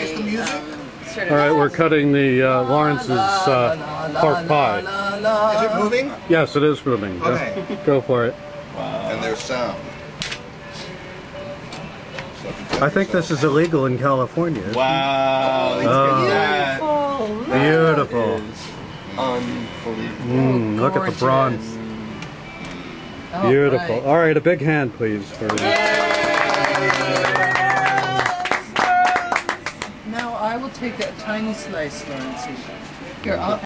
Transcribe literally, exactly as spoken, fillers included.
Is the music? Um, sort of All right, we're cutting the uh, Lawrence's uh, pork pie. Is it moving? Yes, it is moving. Go- Okay. Go for it. And there's sound. I think this is illegal in California. Wow. Oh, beautiful. Unbelievable. Mm, look at the bronze. Oh, Beautiful. right. All right, a big hand, please. For Now I will take a tiny slice, Lawrence. Here, I'll